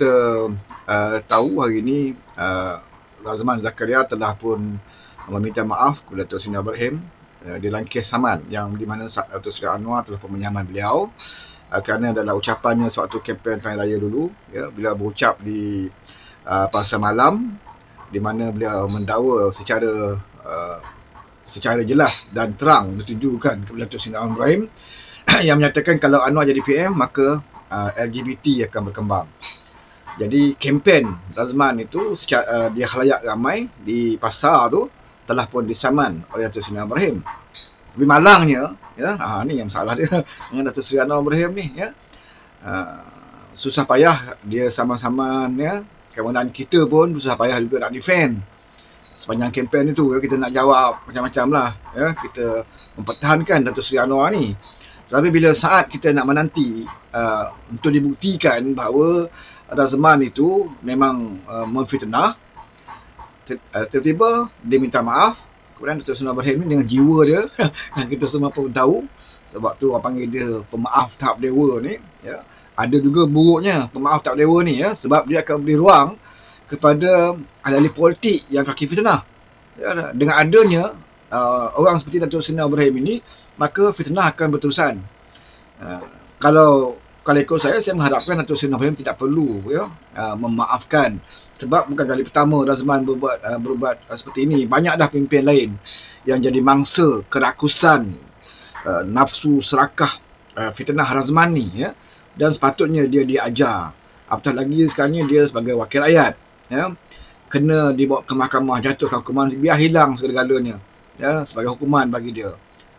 kita tahu hari ini Razman Zakaria telah pun meminta maaf kepada Datuk Seri Ibrahim di dalam kes saman yang di mana Datuk Seri Anwar telah pun menyaman beliau kerana dalam ucapannya sewaktu kempen Pilihan Raya dulu, ya, beliau berucap di Pasar Malam di mana beliau mendakwa secara jelas dan terang ditujukan kepada Datuk Seri Ibrahim yang menyatakan kalau Anwar jadi PM maka LGBT akan berkembang. Jadi kempen Razman itu di khalayak ramai di pasar tu telah pun disaman oleh Datuk Seri Ibrahim. Tapi malangnya, ya, ni yang salah dia dengan Datuk Seri Ibrahim ni, ya. Susah payah dia sama-sama, ya. Kemudian kita pun susah payah juga nak defend sepanjang kempen itu, ya. Kita nak jawab macam-macam lah, ya. Kita mempertahankan Datuk Seri Anwar ni. Tapi bila saat kita nak menanti untuk dibuktikan bahawa Razman itu memang memfitnah, tiba-tiba dia minta maaf. Kemudian Datuk Seri Ibrahim ni dengan jiwa dia yang kita semua pun tahu, sebab tu orang panggil dia pemaaf tahap dewa ni, ya. Ada juga buruknya pemaaf tahap dewa ni, ya, sebab dia akan beri ruang kepada ahli politik yang kaki fitnah, ya. Dengan adanya orang seperti Datuk Seri Ibrahim ini, maka fitnah akan berterusan. Kalau ikut saya mengharapkan Datuk Seri Ibrahim tidak perlu, ya, memaafkan. Sebab bukan kali pertama Razman berbuat seperti ini. Banyak dah pemimpin lain yang jadi mangsa kerakusan, nafsu serakah, fitnah Razman ni, ya. Dan sepatutnya dia diajar. Apatah lagi sekarang ni dia sebagai wakil rakyat, ya, kena dibawa ke mahkamah, jatuhkan hukuman, biar hilang segala-galanya, ya, sebagai hukuman bagi dia.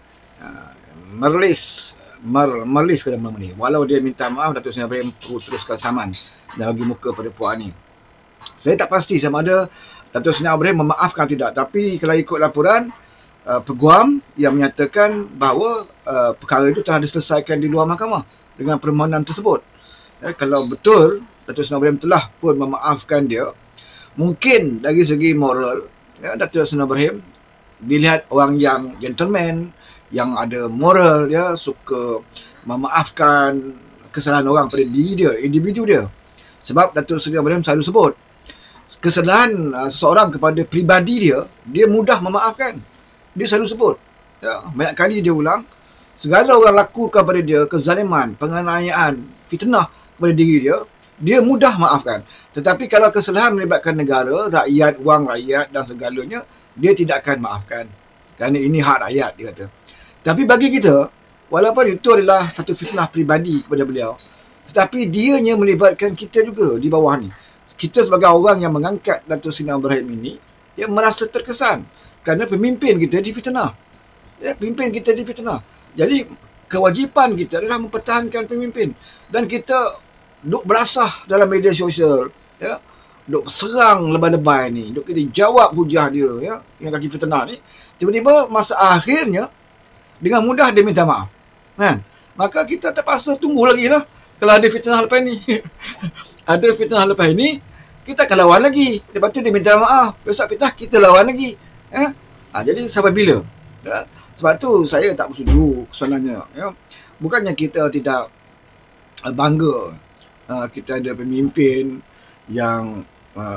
Merlis ke dalam ni. Walau dia minta maaf, Datuk Seri Ibrahim teruskan saman dan bagi muka pada puak ni. Saya tak pasti sama ada Datuk Seri Ibrahim memaafkan tidak. Tapi kalau ikut laporan peguam yang menyatakan bahawa perkara itu telah diselesaikan di luar mahkamah dengan permohonan tersebut. Kalau betul Datuk Seri Ibrahim telah pun memaafkan dia, mungkin dari segi moral, ya, Datuk Seri Ibrahim dilihat orang yang gentleman, yang ada moral, ya, suka memaafkan kesalahan orang pada diri dia, individu dia. Sebab Datuk Seri Ibrahim selalu sebut kesalahan seseorang kepada pribadi dia mudah memaafkan. Dia selalu sebut, ya, banyak kali dia ulang, segala orang lakukan pada dia kezaliman, penganiayaan, fitnah kepada diri dia mudah maafkan. Tetapi kalau kesalahan melibatkan negara, rakyat, wang rakyat dan segalanya, dia tidak akan maafkan. Kerana ini hak rakyat, dia kata. Tapi bagi kita, walaupun itu adalah satu fitnah pribadi kepada beliau, tetapi dianya melibatkan kita juga di bawah ni. Kita sebagai orang yang mengangkat Datuk Seri Ibrahim ini, dia merasa terkesan kerana pemimpin kita difitnah. Ya, pemimpin kita difitnah. Jadi kewajipan kita adalah mempertahankan pemimpin. Dan kita duk berasah dalam media sosial, ya, duk serang lebay-lebay ni, duk kita jawab hujah dia, ya, yang kaki fitnah ni. Tiba-tiba masa akhirnya dengan mudah dia minta maaf, kan? Maka kita terpaksa tunggu lagi lah. Kalau ada fitnah lepas ni ada fitnah lepas ni, kita akan lawan lagi. Lepas tu dia minta maaf, besok fitnah kita lawan lagi, ya? Jadi sampai bila, ya? Sebab tu saya tak bersetuju sebenarnya, ya. Bukannya kita tidak bangga kita ada pemimpin yang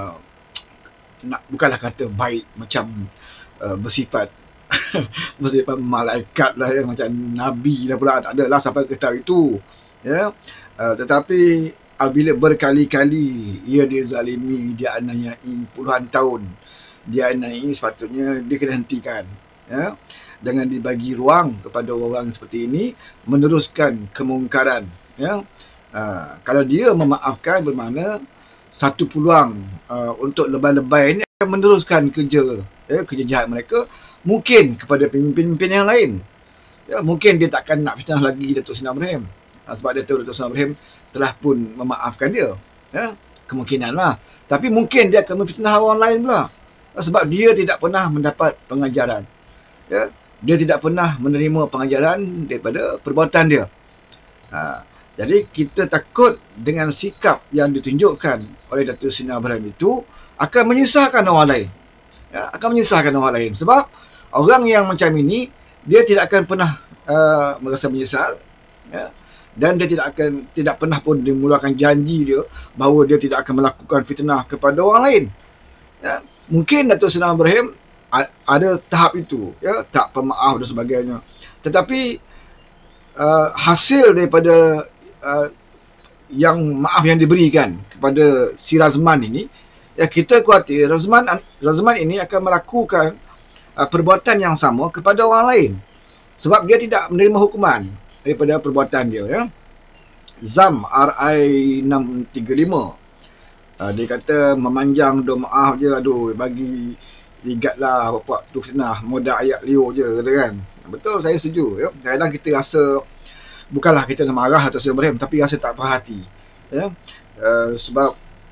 bukanlah kata baik macam bersifat bersifat malaikat lah, ya, macam Nabi lah pula, tak adalah sampai ke tahap itu, ya. Tetapi apabila berkali-kali ia dizalimi, dia aniayai puluhan tahun, dia aniayai, sepatutnya dia kena hentikan, ya, dengan dibagi ruang kepada orang seperti ini meneruskan kemungkaran, ya. Kalau dia memaafkan, bermakna satu peluang untuk lebay-lebay ini akan meneruskan kerja, ya, kerja jahat mereka, mungkin kepada pemimpin-pemimpin yang lain, ya. Mungkin dia takkan nak fitnah lagi Datuk Seri Ibrahim, sebab dia tahu Datuk Seri Ibrahim telah pun memaafkan dia, ya. Kemungkinan lah. Tapi mungkin dia akan memfitnah orang lain pula, sebab dia tidak pernah mendapat pengajaran, ya. Dia tidak pernah menerima pengajaran daripada perbuatan dia. Jadi kita takut dengan sikap yang ditunjukkan oleh Datuk Seri Ibrahim itu akan menyusahkan orang lain, ya, akan menyusahkan orang lain. Sebab orang yang macam ini, dia tidak akan pernah merasa menyesal, ya. dan dia tidak pernah pun dimulakan janji dia bahawa dia tidak akan melakukan fitnah kepada orang lain. Ya, mungkin Datuk Seri Ibrahim ada tahap itu, ya, tak pemaaf dan sebagainya. Tetapi hasil daripada yang maaf yang diberikan kepada si Razman ini, ya, kita khawatir Razman ini akan melakukan perbuatan yang sama kepada orang lain. Sebab dia tidak menerima hukuman daripada perbuatan dia. Ya. Zam RI 635. Dia kata memanjang doa maaf je, aduh bagi ligatlah bapak tu fitnah, modal ayat liur je, kata kan. Betul, saya setuju. Ya. Kadang-kadang kita rasa, bukanlah kita nak marah atau Ibrahim, tapi rasa tak perhati. Ya. Sebab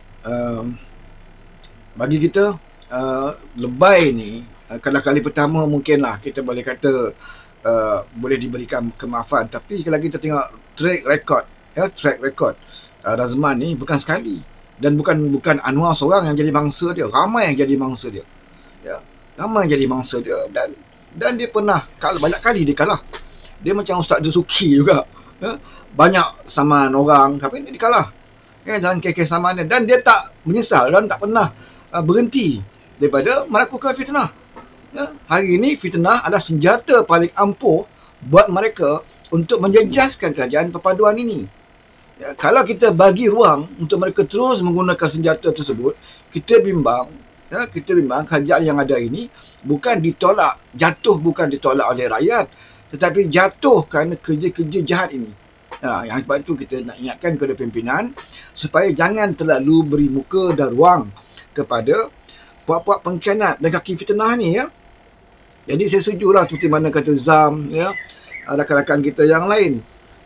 bagi kita lebay ni, kali pertama mungkinlah kita boleh kata boleh diberikan kemaafan, tapi kalau kita tengok track record Razman ni bukan sekali, dan bukan Anwar seorang yang jadi mangsa dia, ramai yang jadi mangsa dia, ya, ramai yang jadi mangsa dia, dan dia pernah kalah, banyak kali dia kalah. Dia macam Ustaz Dusuki juga, ya, banyak saman orang tapi dia kalah, ya, dalam kes saman dia, dan dia tak menyesal dan tak pernah berhenti daripada melakukan fitnah. Ya, hari ini fitnah adalah senjata paling ampuh buat mereka untuk menjejaskan kerajaan perpaduan ini. Ya, kalau kita bagi ruang untuk mereka terus menggunakan senjata tersebut, kita bimbang kerajaan yang ada ini bukan ditolak oleh rakyat, tetapi jatuh kerana kerja-kerja jahat ini. Yang sebab itu kita nak ingatkan kepada pimpinan supaya jangan terlalu beri muka dan ruang kepada puak-puak pengkhianat dan kaki fitnah ni, ya. Jadi saya setujulah seperti mana kata Zam, ya, rakan-rakan kita yang lain.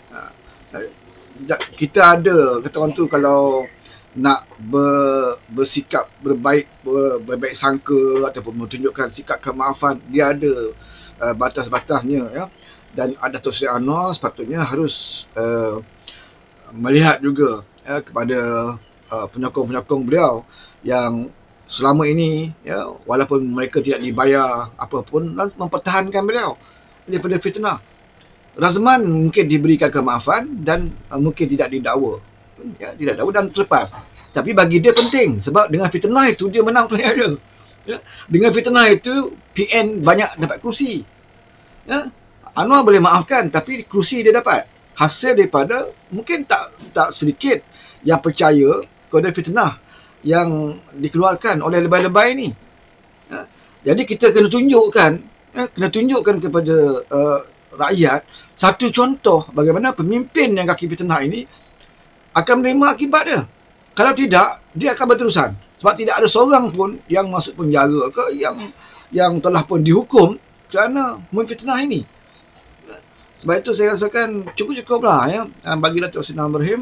Kita ada, kata orang tu, kalau nak bersikap berbaik sangka ataupun menunjukkan sikap kemaafan, dia ada batas-batasnya, ya. Dan Datuk Seri Anwar sepatutnya harus melihat juga, ya, kepada penyokong-penyokong beliau yang selama ini, ya, walaupun mereka tidak dibayar apapun, mempertahankan beliau daripada fitnah. Razman mungkin diberikan kemaafan dan mungkin tidak didakwa, ya, tidak didakwa dan terlepas. Tapi bagi dia penting, sebab dengan fitnah itu dia menang pilihan dia. Ya. Dengan fitnah itu PN banyak dapat kerusi. Ya. Anwar boleh maafkan, tapi kerusi dia dapat. Hasil daripada mungkin tak sedikit yang percaya kepada fitnah yang dikeluarkan oleh lebay-lebay ni. Ya. Jadi kita kena tunjukkan kepada rakyat satu contoh bagaimana pemimpin yang kaki fitnah ini akan menerima akibat dia. Kalau tidak, dia akan berterusan. Sebab tidak ada seorang pun yang masuk penjara ke yang telah pun dihukum kerana memfitnah ini. Sebab itu saya rasakan cukup-cukuplah, ya, bagi Datuk Seri Ibrahim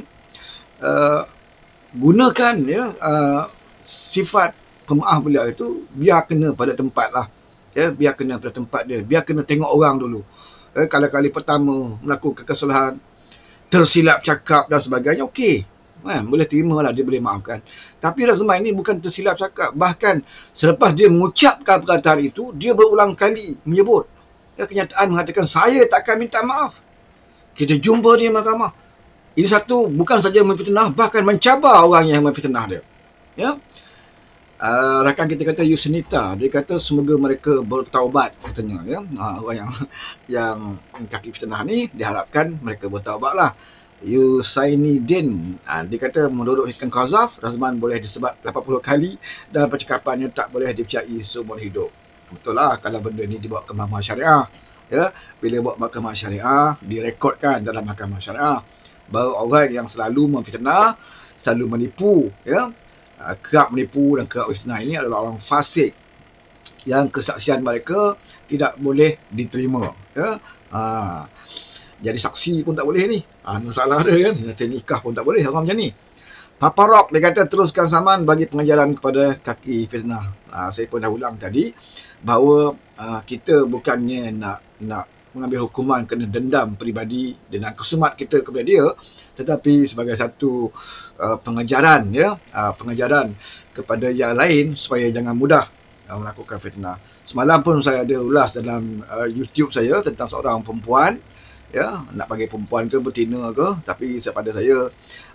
gunakan, ya, sifat pemaaf beliau itu biar kena pada tempat lah, ya, biar kena pada tempat dia, biar kena tengok orang dulu. Kalau kali pertama melakukan kesalahan, tersilap cakap dan sebagainya, okey, boleh terima lah, dia boleh maafkan. Tapi Razman ini bukan tersilap cakap, bahkan selepas dia mengucapkan perkataan itu, dia berulang kali menyebut, ya, kenyataan mengatakan saya takkan minta maaf. Kita jumpa di mahkamah. Ini satu, bukan saja memfitnah, bahkan mencabar orang yang memfitnah dia. Ya. Rakan kita kata Yusinita, dia kata semoga mereka bertaubat, katanya, ya. Orang yang kaki fitnah ni diharapkan mereka bertaubatlah. Yusainidin, dia kata menurut Hikam Qazaf, Razman boleh disebat 80 kali dan percakapannya tak boleh dipercayai seumur hidup. Betul lah kalau benda ni dibawa ke mahkamah syariah, ya. Bila bawa mahkamah syariah, direkodkan dalam mahkamah syariah bahawa orang yang selalu memfitnah, selalu menipu, ya, kerap menipu dan kerap fitnah ini adalah orang fasik yang kesaksian mereka tidak boleh diterima, ya. Jadi saksi pun tak boleh ni, masalah dia, kan. Nanti nikah pun tak boleh orang macam ni. Papa Rock dia kata teruskan saman bagi pengajaran kepada kaki fitnah. Saya pun dah ulang tadi bahawa kita bukannya nak mengambil hukuman kena dendam peribadi dengan kesumat kita kepada dia, tetapi sebagai satu pengajaran, ya, pengajaran kepada yang lain supaya jangan mudah melakukan fitnah. Semalam pun saya ada ulas dalam YouTube saya tentang seorang perempuan Ya, nak panggil perempuan ke betina ke, tapi pada saya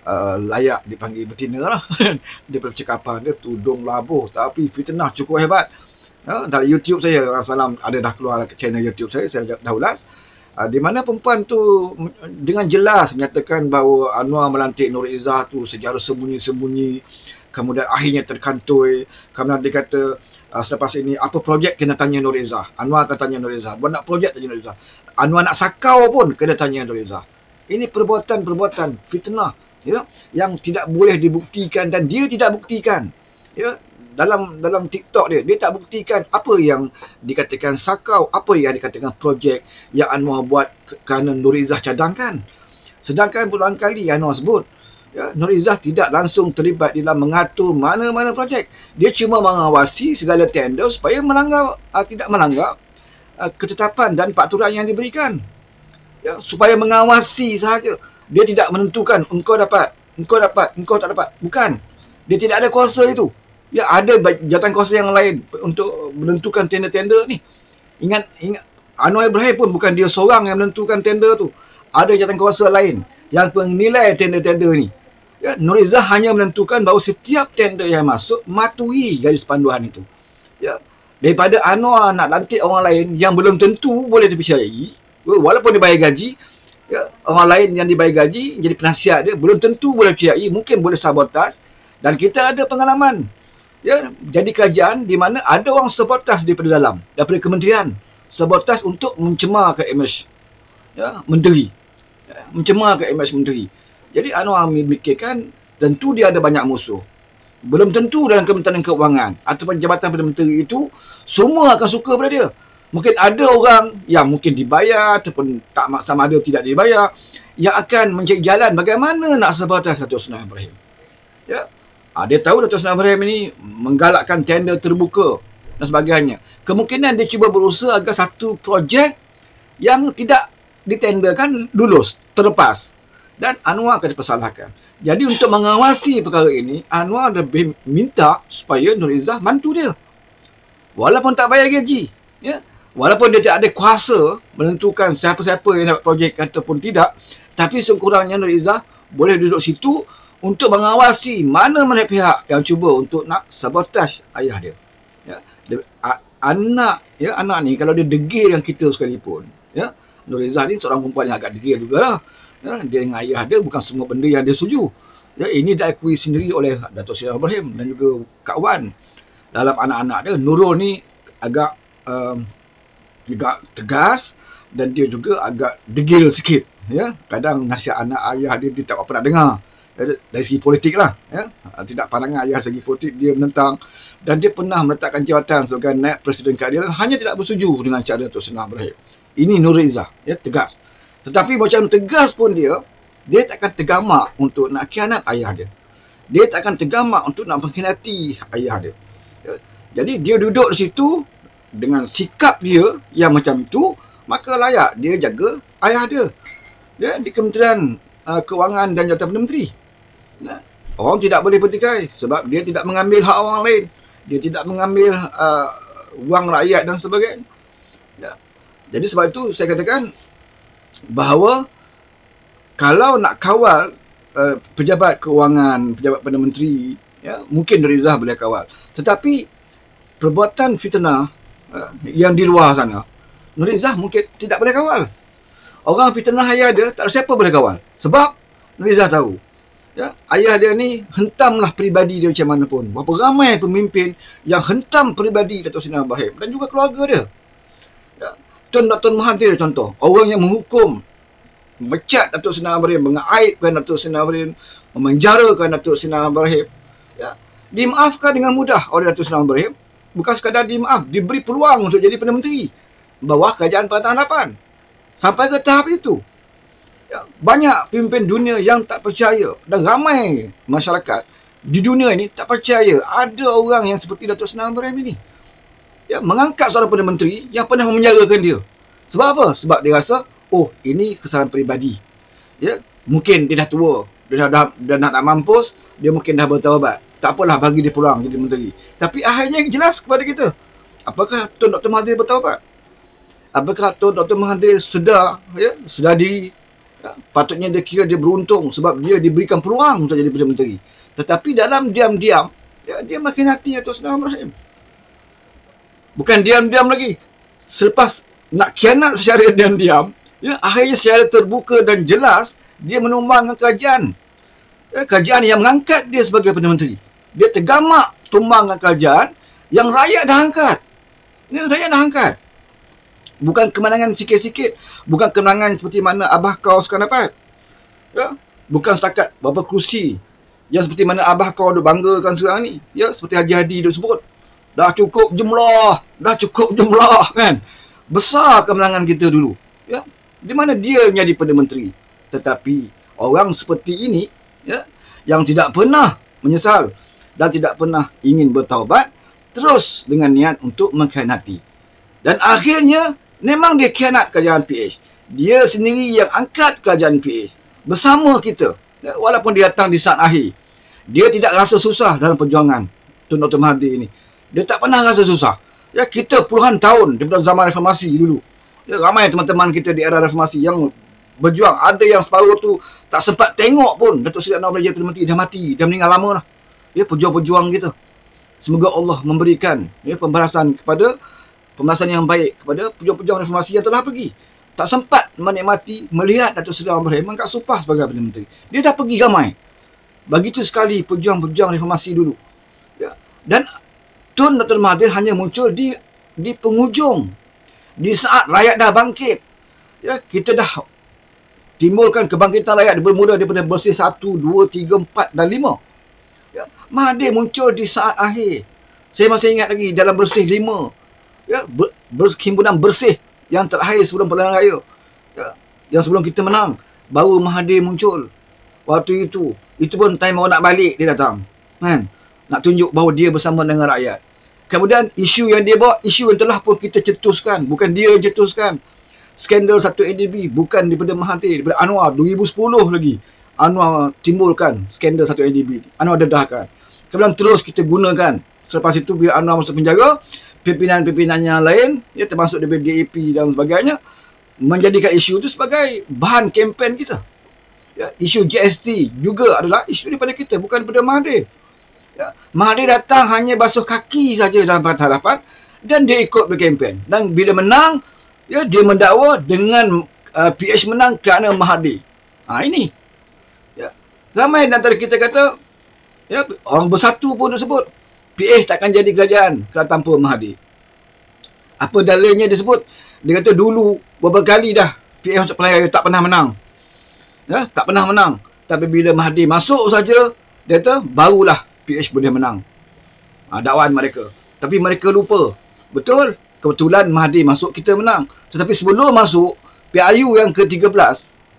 layak dipanggil betina lah. Dia percakapan dia tudung labuh tapi fitnah cukup hebat. Ya, dalam YouTube saya salam ada dah keluar channel YouTube saya dah ulas. Di mana perempuan tu dengan jelas menyatakan bahawa Anwar melantik Nur Izzah tu secara sembunyi-sembunyi, kemudian akhirnya terkantoi. Kemudian dia kata selepas ini apa projek kena tanya Nur Izzah. Anwar akan tanya Nur Izzah. Buat nak projek tanya Nur Izzah. Anwar nak sakau pun kena tanya Nur Izzah. Ini perbuatan-perbuatan fitnah, ya, yang tidak boleh dibuktikan dan dia tidak buktikan. Ya, dalam TikTok dia tak buktikan apa yang dikatakan sakau, apa yang dikatakan projek yang Anwar buat kerana Nur Izzah cadangkan. Sedangkan berulang kali Anwar sebut, ya, Nur Izzah tidak langsung terlibat dalam mengatur mana-mana projek. Dia cuma mengawasi segala tender supaya tidak melanggar ketetapan dan peraturan yang diberikan. Ya, supaya mengawasi sahaja. Dia tidak menentukan engkau dapat, engkau tak dapat. Bukan. Dia tidak ada kuasa itu. Ya, ada jawatan kuasa yang lain untuk menentukan tender-tender ni. Ingat Anwar Ibrahim pun bukan dia seorang yang menentukan tender tu. Ada jawatan kuasa lain yang menilai tender-tender ni. Ya, Nur Izzah hanya menentukan bahawa setiap tender yang masuk matuhi garis panduan itu. Ya, daripada Anwar nak lantik orang lain yang belum tentu boleh dipercayai, walaupun dia bayar gaji, ya, orang lain yang dibayar gaji jadi penasihat dia belum tentu boleh percayai, mungkin boleh sabotaj. Dan kita ada pengalaman, ya, jadi kerajaan di mana ada orang sabotaj daripada dalam, daripada kementerian, sabotaj untuk mencemarkan imej, ya, menteri, ya, mencemarkan imej menteri. Jadi Anwar memikirkan tentu dia ada banyak musuh. Belum tentu dalam Kementerian Keuangan ataupun jabatan Perdana Menteri itu semua akan suka pada dia. Mungkin ada orang yang mungkin dibayar ataupun tak sama ada tidak dibayar yang akan mencari jalan bagaimana nak sabotaj Datuk Seri Ibrahim. Ya. Dia tahu Datuk Seri Ibrahim ini menggalakkan tender terbuka dan sebagainya. Kemungkinan dia cuba berusaha agar satu projek yang tidak ditenderkan lulus, terlepas. Dan Anwar akan dipersalahkan. Jadi untuk mengawasi perkara ini, Anwar lebih minta supaya Nur Izzah bantu dia. Walaupun tak bayar gaji. Ya? Walaupun dia tak ada kuasa menentukan siapa-siapa yang dapat projek ataupun tidak. Tapi sekurang-kurangnya Nur Izzah boleh duduk situ untuk mengawasi mana-mana pihak yang cuba untuk nak sabotaj ayah dia. Ya? Anak ni kalau dia degil dengan kita sekalipun. Ya? Nur Izzah ni seorang perempuan yang agak degil juga lah. Ya, dia dengan ayah dia bukan semua benda yang dia setuju. Ya, ini diakui sendiri oleh Datuk Seri Ibrahim dan juga Kak Wan. Dalam anak-anak dia, Nurul ni agak juga tegas dan dia juga agak degil sikit. Ya, kadang nasihat anak ayah dia tak pernah dengar. Dari segi politik lah. Ya. Tidak pandangan ayah segi politik, dia menentang. Dan dia pernah meletakkan jawatan sebagai naib Presiden keadilan hanya tidak bersetuju dengan cara Datuk Seri Ibrahim. Ini Nur Izzah, ya, tegas. Tetapi macam tegas pun dia takkan tergamak untuk nak khianat ayah dia. Dia takkan tergamak untuk nak mengkhianati ayah dia. Ya. Jadi dia duduk di situ dengan sikap dia yang macam itu, maka layak dia jaga ayah dia. Ya, di Kementerian Keuangan dan Jabatan Perdana Menteri. Nah, orang tidak boleh bertikai sebab dia tidak mengambil hak orang lain. Dia tidak mengambil wang rakyat dan sebagainya. Ya. Jadi sebab itu saya katakan bahawa kalau nak kawal pejabat keuangan, pejabat Perdana Menteri, ya, mungkin Nur Izzah boleh kawal. Tetapi perbuatan fitnah yang di luar sana, Nur Izzah mungkin tidak boleh kawal. Orang fitnah ayah dia, tak ada siapa boleh kawal. Sebab Nur Izzah tahu, ya, ayah dia ni hentamlah peribadi dia macam mana pun. Berapa ramai pemimpin yang hentam peribadi Datuk Seri Ibrahim dan juga keluarga dia. Ya. Tun Mahathir contoh, orang yang menghukum, mecat Datuk Seri Ibrahim, mengaibkan Datuk Seri Ibrahim, memenjarakan Datuk Seri Ibrahim, ya, dimaafkan dengan mudah oleh Datuk Seri Ibrahim. Bukan sekadar dimaaf, diberi peluang untuk jadi Perdana Menteri bawah kerajaan Pertahanan Harapan. Sampai ke tahap itu. Ya, banyak pemimpin dunia yang tak percaya dan ramai masyarakat di dunia ini tak percaya ada orang yang seperti Datuk Seri Ibrahim ini. Ya, mengangkat seorang Perdana Menteri yang pernah memenjarakan dia. Sebab apa? Sebab dia rasa, oh, ini kesalahan peribadi. Ya, mungkin dia dah tua, dia dah nak mampus, dia mungkin dah bertaubat. Tak apalah, bagi dia peluang jadi menteri. Tapi akhirnya jelas kepada kita, apakah Tun Dr. Mahathir bertaubat? Apakah Dr. Mahathir sedar, sedar diri? Ya, patutnya dia kira dia beruntung sebab dia diberikan peluang untuk jadi Perdana Menteri. Tetapi dalam diam-diam, dia makin hati Datuk Seri Anwar Ibrahim. Bukan diam-diam lagi. Selepas nak khianat secara diam-diam, akhirnya secara terbuka dan jelas, dia menumbangkan kerajaan. Kerajaan yang mengangkat dia sebagai Perdana Menteri. Dia tergamak tumbangkan kerajaan yang rakyat dah angkat. Rakyat dah angkat. Bukan kemenangan sikit-sikit. Bukan kemenangan seperti mana abah kau sekarang dapat. Bukan setakat berapa kerusi. Yang seperti mana abah kau ada banggakan sekarang ni. Seperti Haji Hadi dia sebut. Dah cukup jumlah. Dah cukup jumlah kan. Besar kemenangan kita dulu. Di mana dia menjadi Perdana Menteri. Tetapi orang seperti ini, yang tidak pernah menyesal dan tidak pernah ingin bertaubat, terus dengan niat untuk mengkhianati. Dan akhirnya, memang dia khianat kerajaan PH. Dia sendiri yang angkat kerajaan PH. Bersama kita. Walaupun dia datang di saat akhir. Dia tidak rasa susah dalam perjuangan Tun Dr. Mahathir ini. Dia tak pernah rasa susah. Kita puluhan tahun daripada zaman reformasi dulu. Ramai teman-teman kita di era reformasi yang berjuang. Ada yang separuh tu tak sempat tengok pun Datuk Seri Anwar Ibrahim Perdana Menteri dah mati. Dah meninggal lama dah. Pejuang-pejuang kita. Semoga Allah memberikan pembalasan yang baik kepada pejuang-pejuang reformasi yang telah pergi. Tak sempat menikmati, melihat Datuk Seri Anwar Ibrahim angkat sumpah sebagai Perdana Menteri. Dia dah pergi ramai. Begitu sekali pejuang-pejuang reformasi dulu. Dan Tun Dr. Mahathir hanya muncul di penghujung. Di saat rakyat dah bangkit. Kita dah timbulkan kebangkitan rakyat bermula daripada bersih 1, 2, 3, 4 dan 5. Mahathir muncul di saat akhir. Saya masih ingat lagi dalam bersih 5. Himpunan bersih yang terakhir sebelum pilihan raya. Yang sebelum kita menang. Baru Mahathir muncul. Waktu itu pun time orang nak balik dia datang. Kan? Nak tunjuk bahawa dia bersama dengan rakyat. Kemudian isu yang dia bawa, isu yang telah pun kita cetuskan. Bukan dia yang cetuskan. Skandal 1ADB bukan daripada Mahathir, daripada Anwar 2010 lagi. Anwar timbulkan skandal 1ADB. Anwar dedahkan. Kemudian terus kita gunakan. Selepas itu bila Anwar masuk penjara, pimpinan-pimpinan yang lain, termasuk daripada DAP dan sebagainya, menjadikan isu itu sebagai bahan kempen kita. Isu GST juga adalah isu daripada kita, bukan daripada Mahathir. Mahathir datang hanya basuh kaki saja dalam hadapan dan dia ikut berkempen. Dan bila menang, dia mendakwa dengan PH menang kerana Mahathir. Ini. Ramai antara kita kata, orang bersatu pun disebut, PH takkan jadi kerajaan kalau tanpa Mahathir. Apa dalilnya dia sebut? Dia kata dulu beberapa kali dah PH masuk pilihan raya tak pernah menang. Tak pernah menang. Tapi bila Mahathir masuk saja, dia kata barulah PH boleh menang. Dakwaan mereka. Tapi mereka lupa. Betul, kebetulan Mahathir masuk, kita menang. Tetapi sebelum masuk, PIU yang ke-13,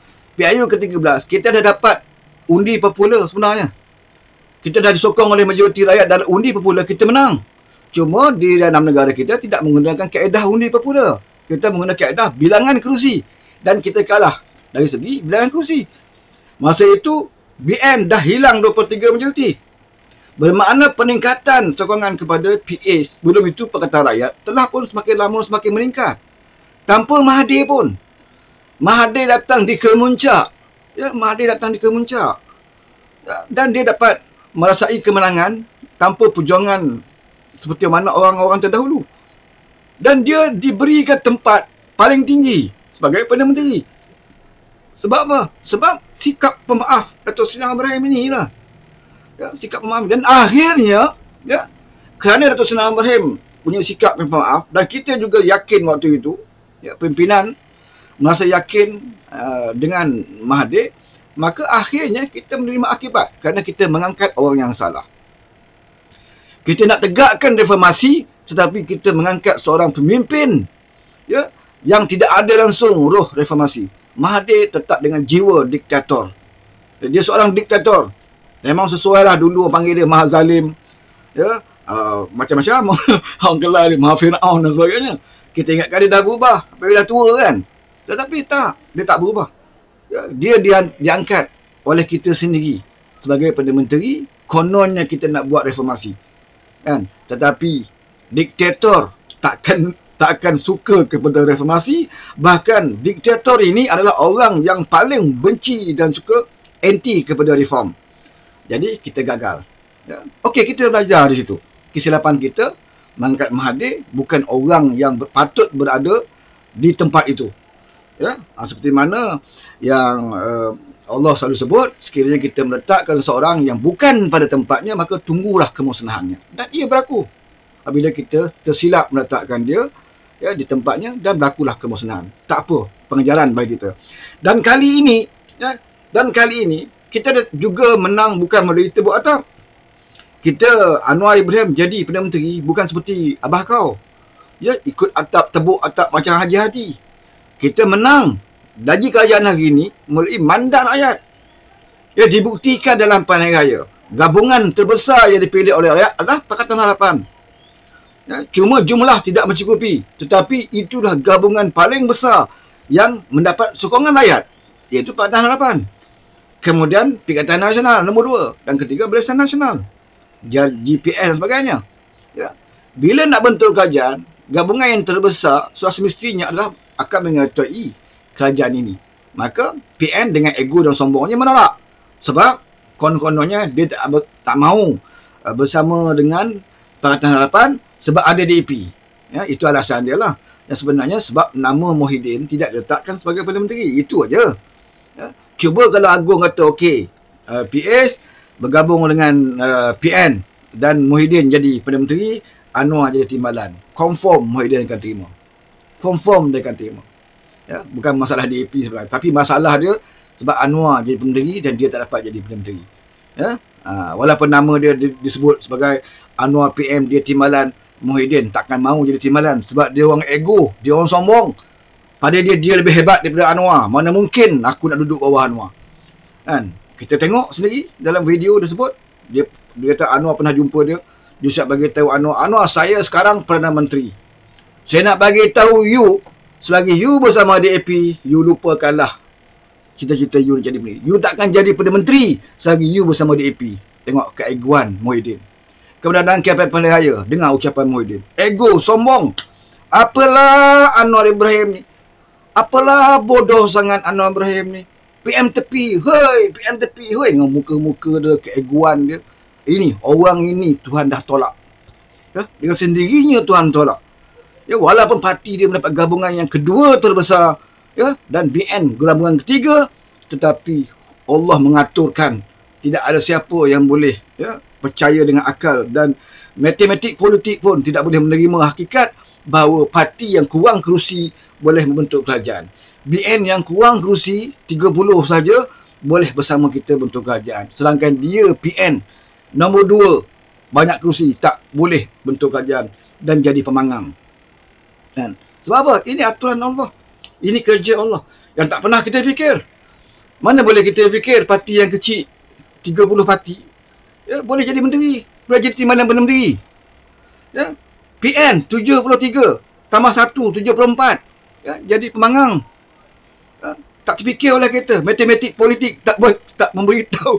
kita dah dapat undi popular sebenarnya. Kita dah disokong oleh majoriti rakyat dalam undi popular, kita menang. Cuma di dalam negara kita tidak menggunakan kaedah undi popular. Kita menggunakan kaedah bilangan kerusi. Dan kita kalah dari segi bilangan kerusi. Masa itu, BN dah hilang 23 majoriti. Bermakna peningkatan sokongan kepada PH. Belum itu Pakatan Rakyat telah pun semakin lama semakin meningkat. Tanpa Mahathir pun. Mahathir datang di kemuncak. Mahathir datang di kemuncak. Dan dia dapat merasai kemenangan tanpa perjuangan seperti mana orang-orang terdahulu. Dan dia diberikan tempat paling tinggi sebagai Perdana Menteri. Sebab apa? Sebab sikap pemaaf Datuk Seri Anwar Ibrahim inilah. Sikap pemaaf. Dan akhirnya, kerana Datuk Seri Anwar Ibrahim punya sikap pemaaf, dan kita juga yakin waktu itu, pimpinan merasa yakin dengan Mahathir, maka akhirnya kita menerima akibat kerana kita mengangkat orang yang salah. Kita nak tegakkan reformasi, tetapi kita mengangkat seorang pemimpin yang tidak ada langsung roh reformasi. Mahathir tetap dengan jiwa diktator. Dia seorang diktator. Memang sesuai lah dulu orang panggil dia Maha Zalim. Macam-macam. Orang gelar dia Maha Fir'aun dan sebagainya. Kita ingatkan dia dah berubah. Dia dah tua kan. Tetapi tak. Dia tak berubah. Dia diangkat oleh kita sendiri sebagai Perdana Menteri. Kononnya kita nak buat reformasi. Kan? Tetapi diktator takkan tak akan suka kepada reformasi. Bahkan diktator ini adalah orang yang paling benci dan suka anti kepada reform. Jadi kita gagal. Ya. Okey, kita belajar di situ. Kesilapan kita mengangkat Mahathir bukan orang yang patut berada di tempat itu. Ya, seperti mana yang Allah selalu sebut, sekiranya kita meletakkan seseorang yang bukan pada tempatnya, maka tunggulah kemusnahannya. Dan ia berlaku apabila kita tersilap meletakkan dia ya di tempatnya, dan berlakulah kemusnahan. Tak apa, pengejaran bagi kita. Dan kali ini kita juga menang bukan melalui tebuk atap. Kita, Anwar Ibrahim jadi Perdana Menteri bukan seperti abah kau. Ya, ikut atap, tebuk atap macam Haji Hadi. Kita menang dari kerajaan hari ini melalui mandat rakyat. Ya, dibuktikan dalam pilihan raya. Gabungan terbesar yang dipilih oleh rakyat adalah Pakatan Harapan. Ya, cuma jumlah tidak mencukupi. Tetapi itulah gabungan paling besar yang mendapat sokongan rakyat. Iaitu Pakatan Harapan. Kemudian Perikatan Nasional nombor 2. Dan ketiga Barisan Nasional. GPS dan sebagainya. Ya. Bila nak bentuk kerajaan, gabungan yang terbesar semestinya adalah akan menyertai kerajaan ini. Maka PN dengan ego dan sombongnya menolak. Sebab konon-kononnya dia tak mahu bersama dengan Pakatan Harapan sebab ada DAP. Ya, itu alasan dia lah. Dan sebenarnya sebab nama Muhyiddin tidak diletakkan sebagai Perdana Menteri. Itu aja. Ya. Cuba kalau Agong kata okey, PS bergabung dengan PN dan Muhyiddin jadi Perdana Menteri, Anwar jadi timbalan. Confirm Muhyiddin akan terima. Confirm dia akan terima. Ya, bukan masalah DAP sebenarnya, tapi masalah dia sebab Anwar jadi Perdana Menteri dan dia tak dapat jadi Perdana Menteri. Ya? Walaupun nama dia disebut sebagai Anwar PM, dia timbalan, Muhyiddin takkan mahu jadi timbalan sebab dia orang ego, dia orang sombong. Pada dia lebih hebat daripada Anwar. Mana mungkin aku nak duduk bawah Anwar. Kan? Kita tengok sendiri dalam video tersebut, dia kata Anwar pernah jumpa dia. Dia siap bagi tahu Anwar, saya sekarang Perdana Menteri. Saya nak bagi tahu you, selagi you bersama DAP, you lupakanlah cita-cita you jadi menteri. You takkan jadi Perdana Menteri selagi you bersama DAP. Tengok keegoan Muhyiddin. Kemudian dalam campaign pilihan raya, dengar ucapan Muhyiddin. Ego, sombong. Apalah Anwar Ibrahim ni? Apalah bodoh sangat Anwar Ibrahim ni? PM tepi, hei, PM tepi, hei. Dengan muka-muka dia, keegoan dia. Ini, orang ini Tuhan dah tolak. Ya? Dengan sendirinya Tuhan tolak. Ya, walaupun parti dia mendapat gabungan yang kedua terbesar, ya, dan BN gabungan ketiga, tetapi Allah mengaturkan tidak ada siapa yang boleh ya percaya dengan akal dan matematik politik pun tidak boleh menerima hakikat bahawa parti yang kurang kerusi boleh membentuk kerajaan. BN yang kurang kerusi 30 saja boleh bersama kita bentuk kerajaan. Sedangkan dia PN nombor 2 banyak kerusi tak boleh bentuk kerajaan dan jadi pemangang. Kan? Sebab apa? Ini aturan Allah. Ini kerja Allah yang tak pernah kita fikir. Mana boleh kita fikir parti yang kecil 30 parti ya, boleh jadi menteri, boleh jadi timbalan Perdana Menteri. Ya, PN 73 tambah 1 74 ya, jadi pemangang. Ya, tak terfikir oleh kita. Matematik politik tak memberitahu,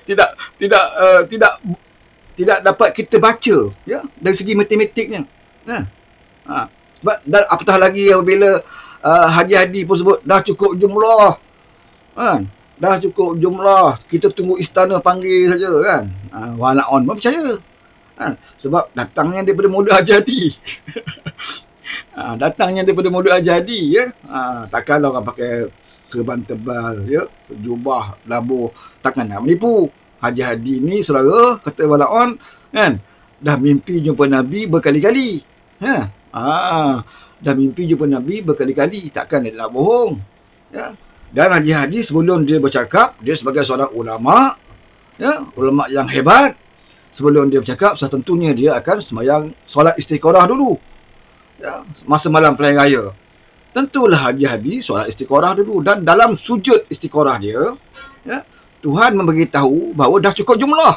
tidak dapat kita baca ya dari segi matematiknya. Ya. Sebab apatah lagi apabila Haji Hadi pun sebut dah cukup jumlah. Kan? Dah cukup jumlah. Kita tunggu istana panggil saja kan. Walaon pun percaya. Kan? Sebab datangnya daripada Muda Haji Hadi. Datangnya daripada Muda Haji Hadi ya. Takkanlah orang pakai serban tebal ya, jubah, labuh, takkan nak menipu. Haji Hadi ni saudara kata Walaon kan, dah mimpi jumpa Nabi berkali-kali. Ha. Dah mimpi jumpa Nabi berkali-kali, takkan dia nak bohong. Ya. Dan Haji Hadi sebelum dia bercakap, dia sebagai seorang ulama, ya, ulama yang hebat. Sebelum dia bercakap, tentunya dia akan sembahyang solat istiqorah dulu. Ya, masa malam pilihan raya. Tentulah Haji Hadi solat istiqorah dulu. Dan dalam sujud istiqorah dia, ya, Tuhan memberitahu bahawa dah cukup jumlah.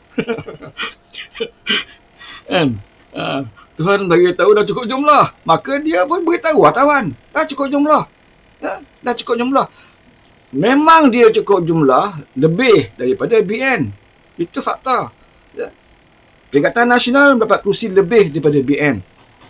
Tuhan beritahu dah cukup jumlah. Maka dia pun beritahu wartawan, dah cukup jumlah. Ya, dah cukup jumlah. Memang dia cukup jumlah lebih daripada BN. Itu fakta. Ya. Perikatan Nasional mendapat kursi lebih daripada BN.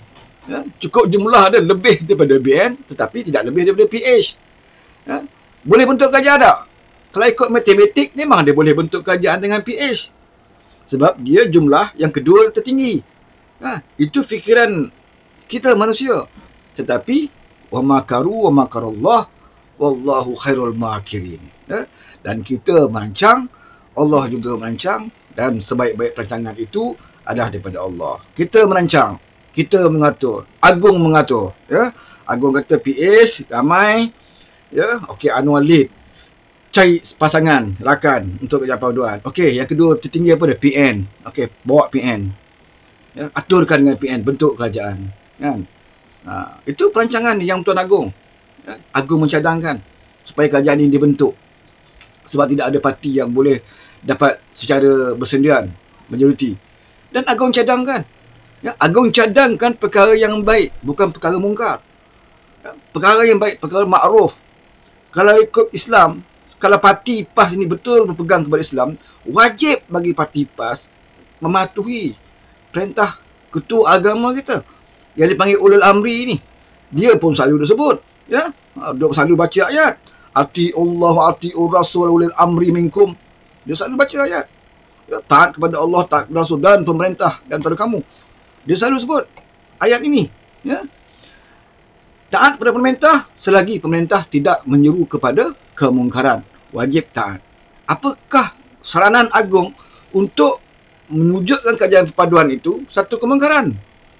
Ya, cukup jumlah dia lebih daripada BN tetapi tidak lebih daripada PH. Ya, boleh bentuk kerajaan tak? Kalau ikut matematik memang dia boleh bentuk kerajaan dengan PH. Sebab dia jumlah yang kedua tertinggi. Ha, itu fikiran kita manusia. Tetapi wa makaru wa makarallah wallahu khairul makirin. Ya, dan kita merancang, Allah juga merancang, dan sebaik-baik perancangan itu adalah daripada Allah. Kita merancang, kita mengatur, Agung mengatur. Ya, Agung kata PH ramai, ya, okey, annual lead, cari pasangan rakan untuk kerja paduan. Okey, yang kedua tertinggi apa dia? PN. Okey, bawa PN. Ya, aturkan dengan PN bentuk kerajaan. Kan? Itu perancangan yang Tuan Agong. Ya, Agong mencadangkan supaya kerajaan ini dibentuk. Sebab tidak ada parti yang boleh dapat secara bersendirian majoriti. Dan Agong cadangkan. Ya, Agong cadangkan perkara yang baik, bukan perkara mungkar. Ya, perkara yang baik, perkara makruf. Kalau ikut Islam, kalau parti PAS ini betul berpegang kepada Islam, wajib bagi parti PAS mematuhi perintah ketua agama kita yang dipanggil ulul amri ini. Dia pun selalu disebut, ya, dia selalu baca ayat atiullah wa atiur rasul ulul amri minkum. Dia selalu baca ayat, ya, taat kepada Allah, taat kepada Rasul dan pemerintah dan antara kamu. Dia selalu sebut ayat ini, ya. Taat kepada pemerintah selagi pemerintah tidak menyeru kepada kemungkaran. Wajib taat. Apakah saranan Agong untuk mewujudkan kerajaan perpaduan itu satu kemungkaran?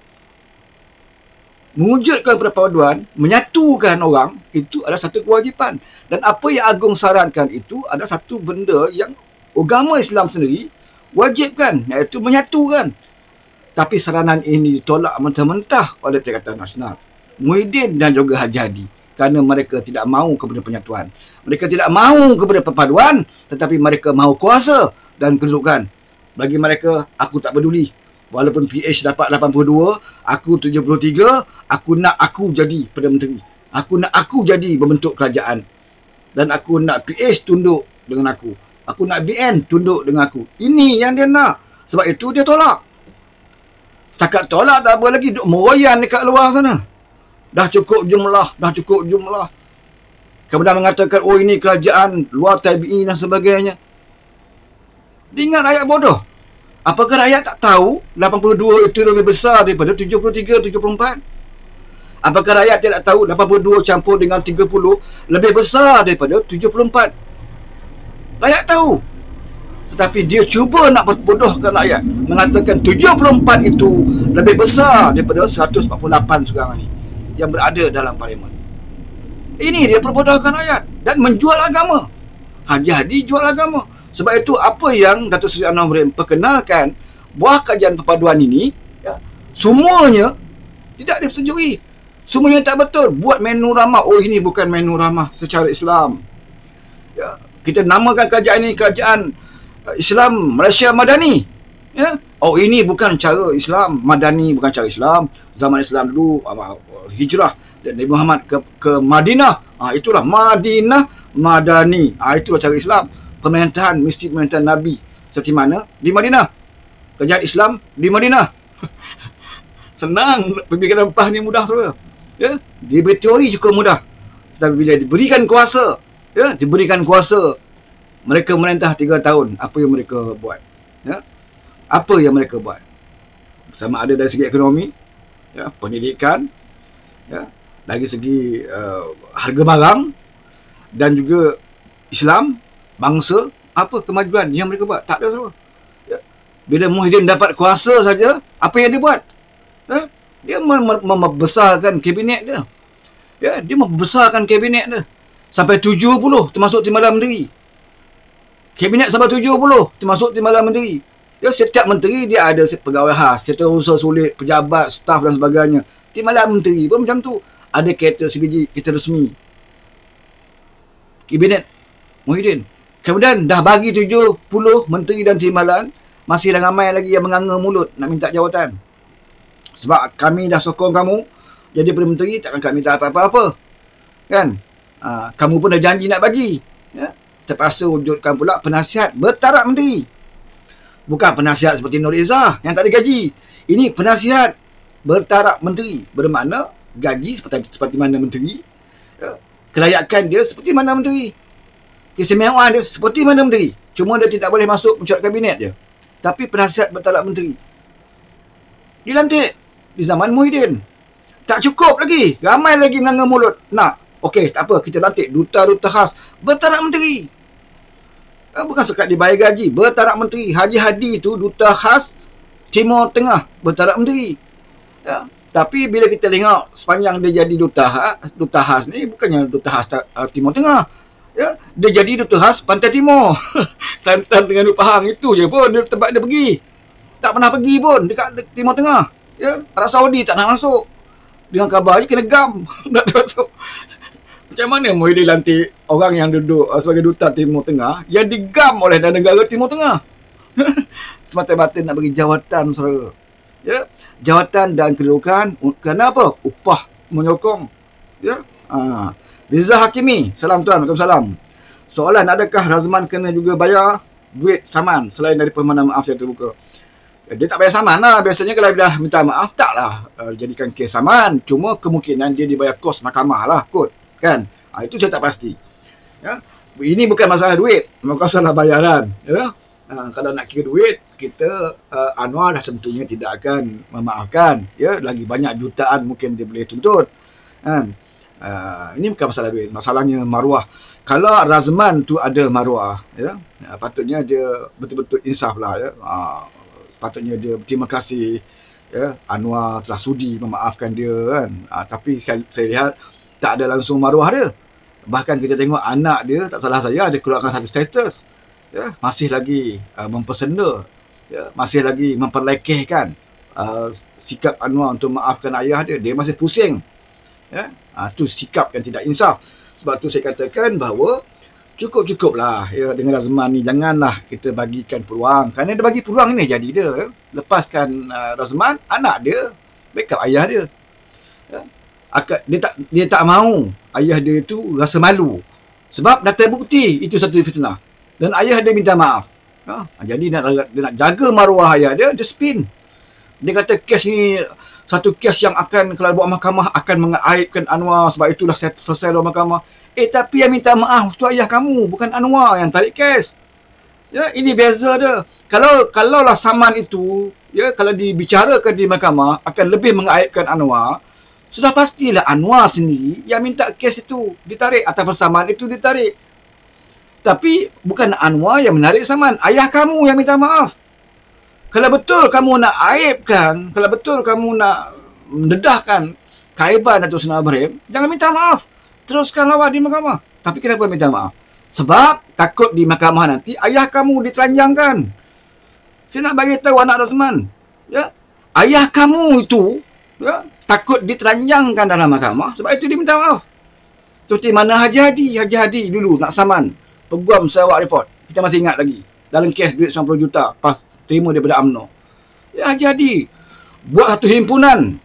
Mewujudkan perpaduan, menyatukan orang, itu adalah satu kewajipan. Dan apa yang Agong sarankan itu adalah satu benda yang agama Islam sendiri wajibkan, iaitu menyatukan. Tapi saranan ini ditolak mentah-mentah oleh Perikatan Nasional, Muhyiddin dan juga Haji Hadi, kerana mereka tidak mahu kepada penyatuan. Mereka tidak mahu kepada perpaduan, tetapi mereka mahu kuasa dan kedudukan. Bagi mereka, aku tak peduli. Walaupun PH dapat 82, aku 73, aku nak aku jadi Perdana Menteri. Aku nak aku jadi membentuk kerajaan. Dan aku nak PH tunduk dengan aku. Aku nak BN tunduk dengan aku. Ini yang dia nak. Sebab itu dia tolak. Setakat tolak tak apa lagi, duk meroyan dekat luar sana. Dah cukup jumlah, dah cukup jumlah. Kemudian mengatakan, oh ini kerajaan luar tabi'i dan sebagainya. Dia ingat rakyat bodoh. Apakah rakyat tak tahu 82 itu lebih besar daripada 73, 74? Apakah rakyat tidak tahu 82 campur dengan 30 lebih besar daripada 74? Rakyat tahu. Tetapi dia cuba nak bodohkan rakyat. Mengatakan 74 itu lebih besar daripada 148 sekarang ni yang berada dalam parlimen. Ini dia perbodohkan rakyat dan menjual agama. Haji Hadi jual agama. Sebab itu apa yang Datuk Seri Anwar Ibrahim perkenalkan, buah kajian perpaduan ini, ya, semuanya tidak disetujui. Semuanya tak betul. Buat menu ramah. Oh, ini bukan menu ramah secara Islam. Ya, kita namakan kerajaan ini kerajaan Islam Malaysia Madani. Ya. Oh, ini bukan cara Islam Madani, bukan cara Islam. Zaman Islam dulu hijrah dan Nabi Muhammad ke Madinah. Itulah Madinah Madani. Itulah cara Islam. Pemerintahan mesti pemerintahan Nabi. Seperti mana? Di Madinah. Kerajaan Islam di Madinah. Senang. Pemikiran PAS ni mudah tu. Ya? Dia berteori juga mudah. Tapi bila diberikan kuasa, ya, diberikan kuasa, mereka merintah 3 tahun. Apa yang mereka buat? Ya? Apa yang mereka buat? Sama ada dari segi ekonomi, ya, pendidikan, ya, dari segi harga barang, dan juga Islam, bangsa, apa kemajuan yang mereka buat? Tak ada semua. Ya. Bila Muhyiddin dapat kuasa saja, apa yang dia buat? Ya. Dia membesarkan kabinet dia. Ya, dia membesarkan kabinet dia. Sampai 70, termasuk Timbalan Menteri. Kabinet sampai 70, termasuk Timbalan Menteri. Ya, setiap menteri dia ada pegawai khas, setiausaha sulit, pejabat, staf dan sebagainya. Timbalan Menteri pun macam tu. Ada kereta sebiji, kereta resmi. Kabinet Muhyiddin. Kemudian dah bagi 70 menteri dan timbalan, masih dah ramai lagi yang menganga mulut nak minta jawatan. Sebab kami dah sokong kamu jadi Perdana Menteri, takkan kami tak apa-apa. Kan? Kamu pun dah janji nak bagi. Ya? Terpaksa wujudkan pula penasihat bertaraf menteri. Bukan penasihat seperti Nur Izzah yang tak ada gaji. Ini penasihat bertaraf menteri. Bermakna gaji seperti mana menteri, ya, kelayakan dia seperti mana menteri, keistimewaan dia seperti mana menteri. Cuma dia tidak boleh masuk mesyuarat kabinet je. Tapi penasihat bertaraf menteri. Dilantik di zaman Muhyiddin. Tak cukup lagi. Ramai lagi menganga mulut. Nak. Okey, tak apa. Kita lantik duta-duta khas bertaraf menteri. Bukan sekat dibayar gaji. Bertaraf menteri. Haji Hadi tu duta khas Timur Tengah. Bertaraf menteri. Ya. Tapi bila kita tengok sepanjang dia jadi duta khas ni bukannya duta khas Timur Tengah. Ya. Dia jadi duta khas Pantai Timur. Kelantan dengan Pahang itu je pun tempat dia pergi. Tak pernah pergi pun dekat Timur Tengah. Ya. Arab Saudi tak nak masuk. Dengan khabar je kena gam. Tak masuk. Macam mana Muhyiddin lantik orang yang duduk sebagai duta Timur Tengah yang digam oleh negara Timur Tengah? Semata-mata nak bagi jawatan, saudara. Ya, jawatan dan kedudukan. Kenapa? Upah menyokong. Ya. Riza Hakimi, salam tuan, waalaikumsalam. Soalan, adakah Razman kena juga bayar duit saman selain dari permohonan maaf yang terbuka? Dia tak bayar saman lah. Biasanya kalau dia minta maaf, taklah jadikan kes saman. Cuma kemungkinan dia dibayar kos mahkamah lah kot. Kan? Itu saya tak pasti. Ya? Ini bukan masalah duit. Masalah bayaran. Ya? Kalau nak kira duit, kita Anwar dah tentunya tidak akan memaafkan. Ya? Lagi banyak jutaan mungkin dia boleh tuntut. Kan? Ini bukan masalah duit. Masalahnya maruah. Kalau Razman tu ada maruah, ya? Patutnya dia betul-betul insaf lah. Ya? Patutnya dia berterima kasih, ya, Anwar telah sudi memaafkan dia kan. Tapi saya lihat tak ada langsung maruah dia. Bahkan kita tengok anak dia, tak salah saya, dia keluarkan satu status, ya, masih lagi mempersenda, ya, masih lagi memperlekehkan sikap Anwar untuk memaafkan ayah dia. Dia masih pusing, ya. Itu sikap yang tidak insaf. Sebab tu saya katakan bahawa cukup-cukuplah, ya, dengan Razman ni. Janganlah kita bagikan peluang. Kerana dia bagi peluang ni jadi dia. Ya. Lepaskan Razman, anak dia, backup ayah dia. Ya. Dia tak mahu ayah dia itu rasa malu. Sebab dah terbukti itu satu fitnah. Dan ayah dia minta maaf. Ya. Jadi dia nak jaga maruah ayah dia, dia spin. Dia kata kes ni satu kes yang akan, kalau buat mahkamah, akan mengaibkan Anwar. Sebab itulah saya selesai dalam mahkamah. Tapi yang minta maaf tu ayah kamu, bukan Anwar yang tarik kes. Ya, ini beza dia. Kalaulah saman itu, ya, kalau dibicarakan di mahkamah akan lebih mengaibkan Anwar, sudah pastilah Anwar sendiri yang minta kes itu ditarik ataupun saman itu ditarik. Tapi bukan Anwar yang menarik saman, ayah kamu yang minta maaf. Kalau betul kamu nak aibkan, kalau betul kamu nak mendedahkan kaiban Datuk Seri Ibrahim, jangan minta maaf. Teruskan lawan di mahkamah. Tapi kenapa minta maaf? Sebab takut di mahkamah nanti ayah kamu ditelanjangkan. Saya nak bagi tahu anak Razman, ya, ayah kamu itu, ya, takut ditelanjangkan dalam mahkamah. Sebab itu dia minta maaf. Seperti mana Haji Hadi dulu nak saman Peguam Sarawak Report. Kita masih ingat lagi. Dalam kes duit 90 juta pas terima daripada UMNO. Ya, Haji Hadi buat satu himpunan.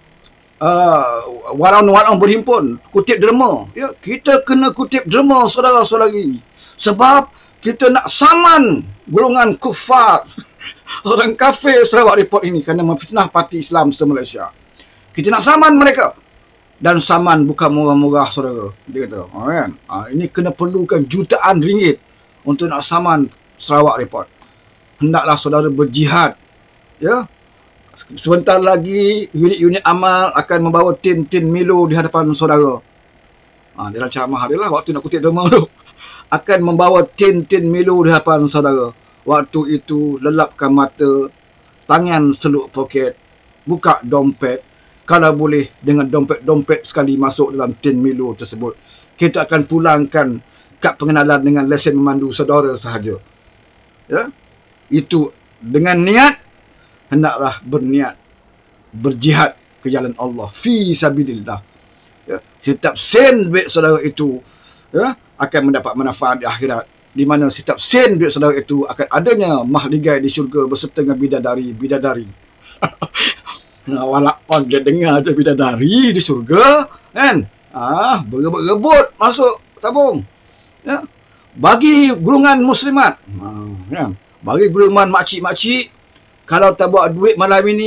Walaupun berhimpun, kutip derma. Ya, kita kena kutip derma, saudara-saudari. Sebab kita nak saman golongan kufar, orang kafir Sarawak Report ini kerana memfitnah parti Islam se-Malaysia. Kita nak saman mereka. Dan saman bukan murah-murah, saudara. Dia kata, kan? Ini kena perlukan jutaan ringgit untuk nak saman Sarawak Report. Hendaklah saudara berjihad. Ya. Sebentar lagi unit-unit amal akan membawa tin-tin Milo di hadapan saudara. Dalam ceramah dia lah waktu nak kutip derma tu. Akan membawa tin-tin Milo di hadapan saudara. Waktu itu lelapkan mata, tangan seluk poket, buka dompet. Kalau boleh dengan dompet-dompet sekali masuk dalam tin Milo tersebut. Kita akan pulangkan kad pengenalan dengan lesen memandu saudara sahaja. Ya? Itu dengan niat, hendaklah berniat berjihad ke jalan Allah fi sabilillah. Ya, setiap sen duit saudara itu, ya, akan mendapat manfaat di akhirat, di mana setiap sen duit saudara itu akan adanya mahligai di syurga beserta dengan bidadari. Walaupun dia dengar ada bidadari di syurga, kan? Berebut masuk tabung. Ya. Bagi golongan muslimat, ya, bagi golongan makcik-makcik, kalau tak buat duit malam ini,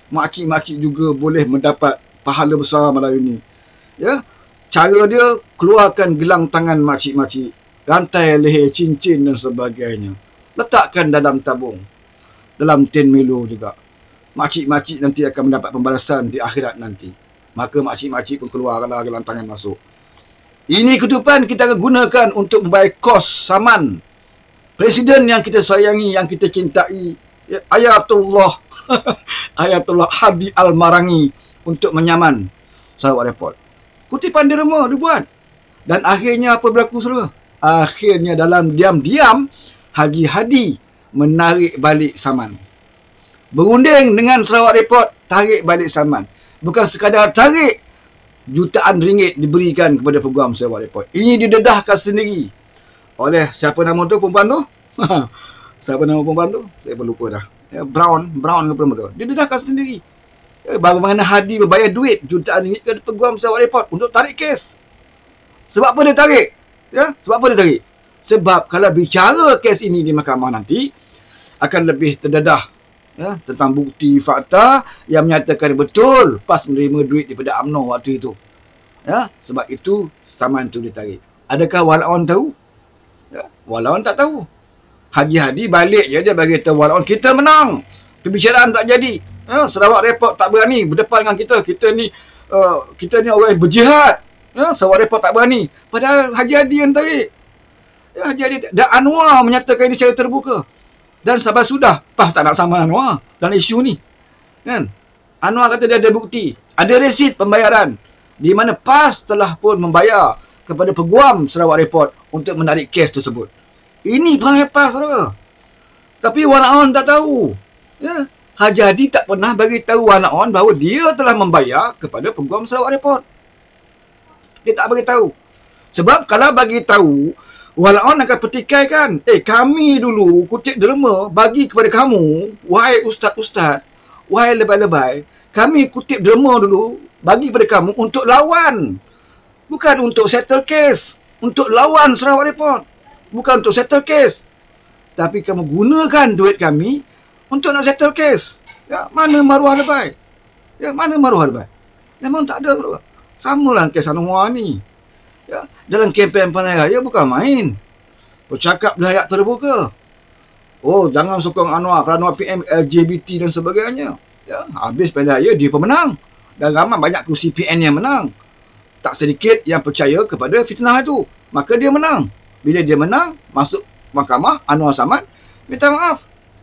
makcik-makcik juga boleh mendapat pahala besar malam ini. Ya, cara dia keluarkan gelang tangan makcik-makcik, rantai leher, cincin dan sebagainya. Letakkan dalam tabung, dalam tin Milo juga. Makcik-makcik nanti akan mendapat pembalasan di akhirat nanti. Maka makcik-makcik pun keluarlah gelang tangan masuk. Ini ketupan kita akan gunakan untuk membayar kos saman Presiden yang kita sayangi, yang kita cintai, ya, Ayatullah Ayatullah Hadi Al-Marangi untuk menyaman Sarawak Report. Kutipan derma dibuat. Dan akhirnya apa berlaku, saudara? Akhirnya dalam diam-diam Haji Hadi menarik balik saman. Berunding dengan Sarawak Report, tarik balik saman. Bukan sekadar tarik, jutaan ringgit diberikan kepada peguam Sarawak Report. Ini didedahkan sendiri oleh siapa nama tu perempuan tu? Siapa nama perempuan tu? Saya pun lupa dah. Ya, Brown ke perempuan tu. Dia dedahkan sendiri. Ya, bagaimana Hadi berbayar duit jutaan ringgit ke peguam Sarawak Report untuk tarik kes. Sebab apa dia tarik? Ya, sebab apa dia tarik? Sebab kalau bicara kes ini di mahkamah nanti akan lebih terdedah, ya, tentang bukti fakta yang menyatakan betul PAS menerima duit daripada UMNO waktu itu. Ya, sebab itu saman tu ditarik. Adakah walaupun tahu? Ya, walaupun tak tahu. Haji Hadi balik je dia bagi tahu walaupun kita menang. Perbicaraan tak jadi. Ya, Sarawak Report tak berani berdepan dengan kita. Kita ni orang yang berjihad. Ya, Sarawak Report tak berani. Padahal Haji Hadi yang tarik. Ya, Haji Hadi dan Anwar menyatakan ini secara terbuka. Dan sabar sudah PAS tak nak sama Anwar dalam isu ni. Kan? Anwar kata dia ada bukti. Ada resit pembayaran. Di mana PAS telah pun membayar kepada peguam Sarawak Report untuk menarik kes tersebut. Ini perangai PAS, saudara. Tapi Wanaon tak tahu. Ya. Haji Hadi tak pernah bagi tahu Wanaon bahawa dia telah membayar kepada peguam Sarawak Report. Dia tak bagi tahu. Sebab kalau bagi tahu, Wanaon akan petikaikan. Kami dulu kutip derma bagi kepada kamu, wahai ustaz-ustaz, wahai lebay-lebay, kami kutip derma dulu bagi kepada kamu untuk lawan. Bukan untuk settle case. Untuk lawan Sarawak Report. Bukan untuk settle case. Tapi kamu gunakan duit kami untuk nak settle case. Ya, mana maruah lebay? Ya, mana maruah lebay? Memang tak ada, bro. Samalah kes Anwar ni. Ya, dalam kempen Pilihan Raya bukan main. Bercakap dengan rakyat terbuka. Oh, jangan sokong Anwar kerana PM, LGBT dan sebagainya. Ya, habis Pilihan Raya dia pemenang. Dan ramai banyak kursi PN yang menang. Tak sedikit yang percaya kepada fitnah itu. Maka dia menang. Bila dia menang, masuk mahkamah, Anwar Samad minta maaf.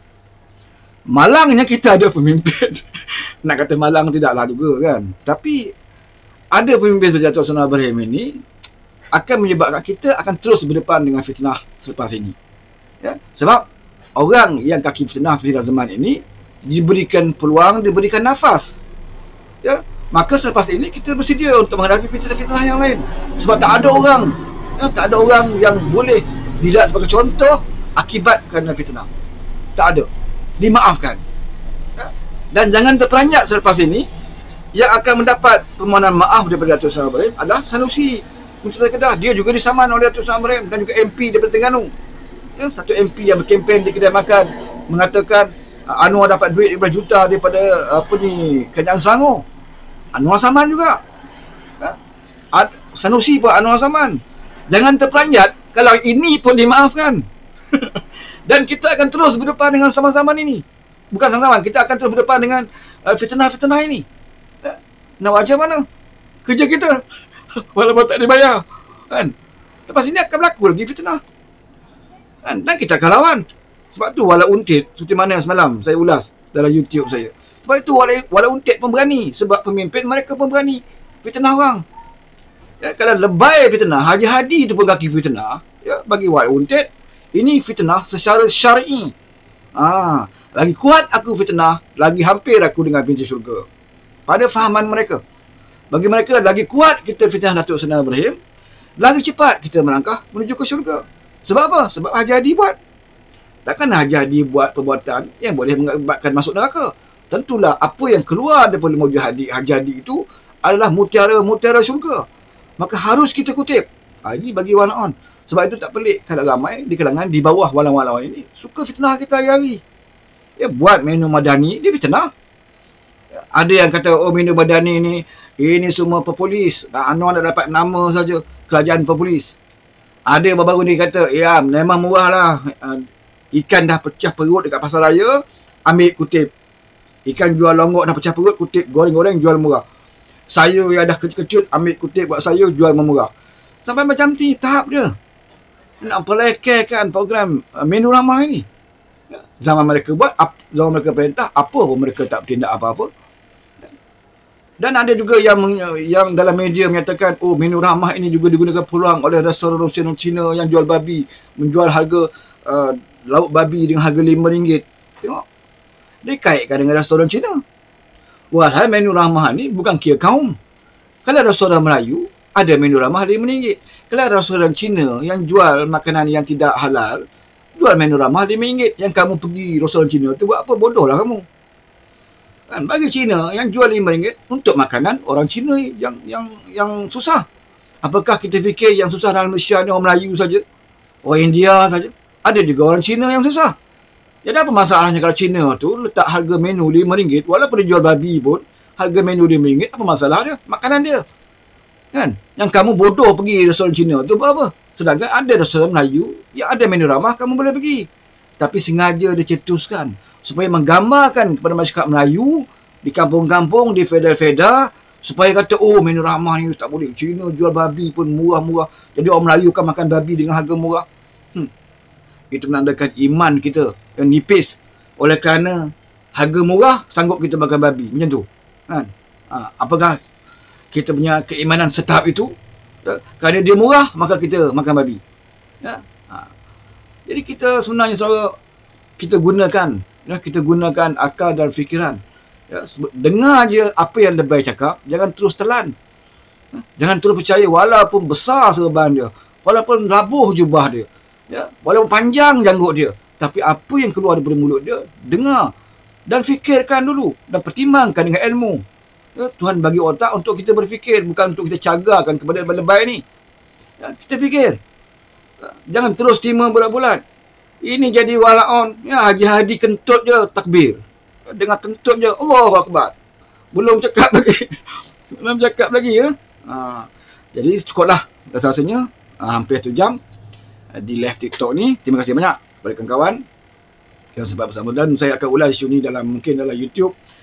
Malangnya kita ada pemimpin. Nak kata malang tidaklah juga kan. Tapi ada pemimpin seperti Datuk Seri Ibrahim ini akan menyebabkan kita akan terus berdepan dengan fitnah selepas ini. Ya? Sebab orang yang kaki fitnah zaman ini diberikan peluang, diberikan nafas. Ya? Maka selepas ini kita bersedia untuk menghadapi fitnah-fitnah yang lain. Sebab tak ada orang yang boleh dilihat sebagai contoh akibat kerana fitnah. Tak ada. Dimaafkan. Dan jangan terperanjat selepas ini, yang akan mendapat permohonan maaf daripada Datuk Seri Ibrahim adalah Sanusi Mustafa Kedah. Dia juga disaman oleh Datuk Seri Ibrahim dan juga MP daripada Terengganu. Ya, satu MP yang berkempen di kedai makan mengatakan Anwar dapat duit 15 juta daripada Kerajaan Selangor. Anwar Saman juga. Sanusi pun Anwar Saman. Jangan terperanjat kalau ini pun dimaafkan. Dan kita akan terus berdepan dengan sama-sama ini. Bukan sama-sama, kita akan terus berdepan dengan fitnah-fitnah ini. Nak macam mana? Kerja kita. Walaupun tak dibayar. Kan? Lepas ini akan berlaku lagi fitnah. Kan? Dan kita akan lawan. Sebab tu walau untit, seperti mana semalam saya ulas dalam YouTube saya. Sebab itu walau untit pun berani. Sebab pemimpin mereka pun berani fitnah orang. Ya, kalau lebay fitnah, Haji Hadi itu pun kaki fitnah. Ya, bagi walau untit, ini fitnah secara syar'i. Lagi kuat aku fitnah, lagi hampir aku dengan pintu syurga. Pada fahaman mereka. Bagi mereka, lagi kuat kita fitnah Datuk Seri Ibrahim, lagi cepat kita melangkah menuju ke syurga. Sebab apa? Sebab Haji Hadi buat. Takkan Haji Hadi buat perbuatan yang boleh mengakibatkan masuk neraka. Tentulah apa yang keluar daripada mulut Haji Hadi itu adalah mutiara-mutiara syurga. Maka harus kita kutip. Ini bagi Wanaon. Sebab itu tak pelik kalau ramai di kalangan di bawah walau-walau ini suka fitnah kita hari-hari. Ya, buat menu madani, dia fitnah. Ya, Ada yang kata, oh Minu Badani ni, ini semua populis. Anwar nak dapat nama saja, kerajaan populis. Ada yang baru-baru ni kata, ya memang murah lah. Ikan dah pecah perut dekat pasar raya, ambil kutip. Ikan jual longgok dah pecah perut, kutip goreng-goreng jual murah. Sayur yang dah kecut-kecut, ambil kutip buat sayur, jual murah. Sampai macam ni, tahap dia. Nak pelekarkan program Menu Ramah ini. Zaman mereka buat, zaman mereka perintah, apa pun mereka tak bertindak apa-apa. Dan ada juga yang dalam media menyatakan, oh Menu Ramah ini juga digunakan peluang oleh restoran Cina yang jual babi. Menjual harga lauk babi dengan harga RM5. Tengok. Dia kaitkan dengan restoran Cina. Walhal Menu Ramah ni bukan kira kaum. Kalau restoran Melayu, ada Menu Ramah RM5. Kalau restoran Cina yang jual makanan yang tidak halal, jual Menu Ramah RM5. Yang kamu pergi restoran Cina tu buat apa? Bodoh lah kamu. Kan, bagi Cina yang jual RM5 untuk makanan orang Cina yang susah. Apakah kita fikir yang susah dalam Malaysia ni orang Melayu saja? Orang India saja? Ada juga orang Cina yang susah. Jadi apa masalahnya kalau Cina tu letak harga menu RM5, walaupun dia jual babi pun, harga menu RM5, apa masalah dia? Makanan dia. Kan? Yang kamu bodoh pergi restoran Cina tu buat apa? Sedangkan ada restoran Melayu yang ada Menu Ramah, kamu boleh pergi. Tapi sengaja dia cetuskan supaya menggambarkan kepada masyarakat Melayu di kampung-kampung, di feda-feda, supaya kata, oh Menu Ramah ni tak boleh. Cina jual babi pun murah-murah. Jadi orang Melayu kan makan babi dengan harga murah. Itu menandakan iman kita yang nipis. Oleh kerana harga murah, sanggup kita makan babi. Macam tu. Kan? Apakah kita punya keimanan setahap itu? Kerana dia murah, maka kita makan babi. Ya? Jadi kita sebenarnya kita gunakan akal dan fikiran. Ya? Dengar je apa yang lebay cakap. Jangan terus telan. Jangan terus percaya walaupun besar serban dia. Walaupun rabuh jubah dia. Ya, walaupun panjang janggut dia, tapi apa yang keluar daripada mulut dia, dengar dan fikirkan dulu dan pertimbangkan dengan ilmu. Ya, Tuhan bagi otak untuk kita berfikir, bukan untuk kita cagarkan kepada lebay ni. Ya, kita fikir. Jangan terus terima bulat-bulat. Ini jadi walaon. Ya, Haji Hadi kentut je takbir. Dengar kentut je, Allahu Akbar. Belum cakap lagi ya. Jadi cukuplah rasanya hampir 1 jam di live TikTok ni. Terima kasih banyak kepada kawan-kawan yang sempat bersama, dan saya akan ulas isu ni mungkin dalam YouTube